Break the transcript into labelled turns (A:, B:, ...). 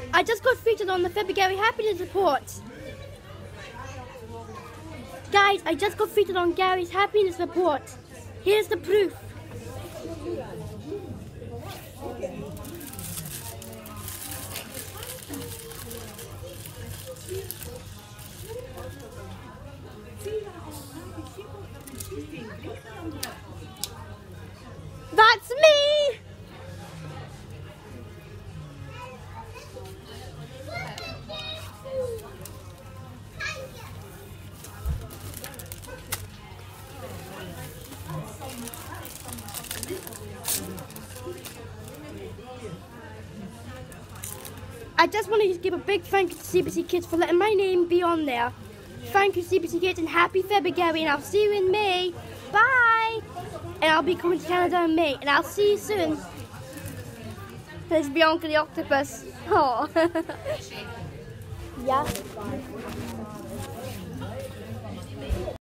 A: I just got featured on the February Happiness Report. Guys, I just got featured on Gary's Happiness Report. Here's the proof. That's me! I just want to give a big thank you to CBC Kids for letting my name be on there. Thank you, CBC Kids, and happy February, and I'll see you in May. Bye! And I'll be coming to Canada in May, and I'll see you soon. There's Bianca the octopus. Oh. Yeah.